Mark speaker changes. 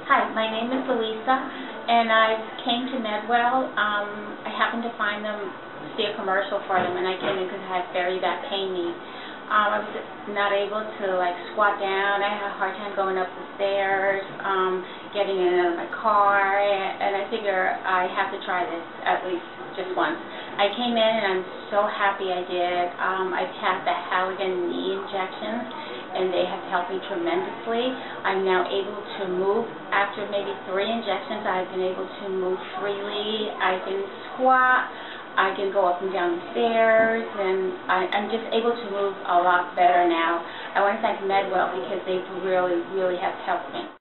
Speaker 1: Hi, my name is Louisa, and I came to Medwell. I happened to find them, see a commercial for them, and I came in because I had very bad pain knee. I was not able to squat down. I had a hard time going up the stairs, getting in and out of my car, and I figure I have to try this at least just once. I came in and I'm so happy I did. I've had the Halligan knee injections, and they have helped me tremendously. I'm now able to move. After maybe 3 injections, I've been able to move freely. I can squat. I can go up and down the stairs, and I'm just able to move a lot better now. I want to thank Medwell because they really, really have helped me.